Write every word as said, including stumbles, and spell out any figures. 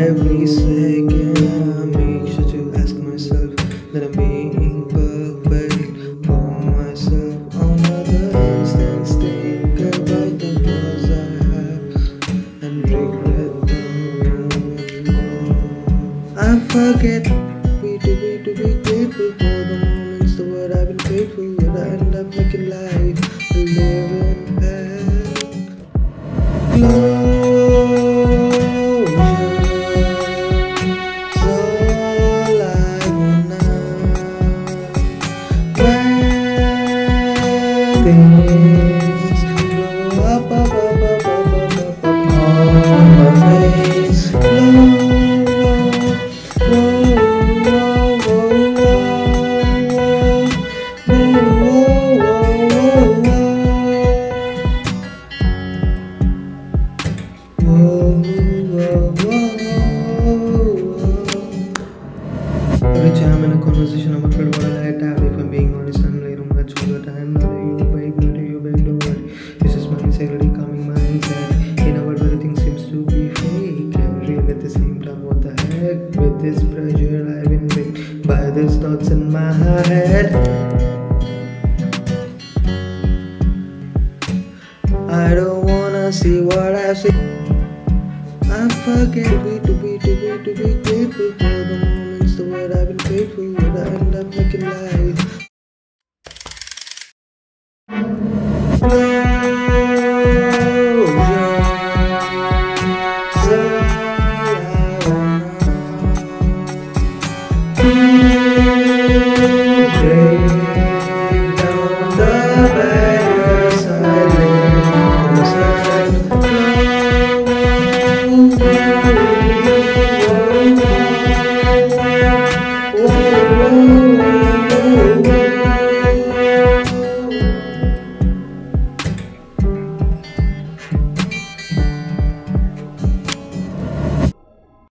every second I make sure to ask myself that I'm being perfect for myself. On other instance, think about the flaws I have and regret them more. I forget we to be to be grateful for the moments, the word I've been faithful, but I end up making life a living back. Things blow up, up, up, up, up, up, up, up on my face. Whoa, whoa, whoa, whoa, whoa, whoa, whoa. Every time I'm in a conversation, I'm afraid what I let out. If I'm being honest, I'm later much all the time. Not you, babe, not you, babe, don't worry. This is my insanity, calming mindset. In a world where everything seems to be fake and real at the same time. What the heck? With this pressure, I've been baked by these thoughts in my head. I don't wanna see what I see. I forget we to be, to be, to be grateful for the moments, the word I've been faithful, but I end up making life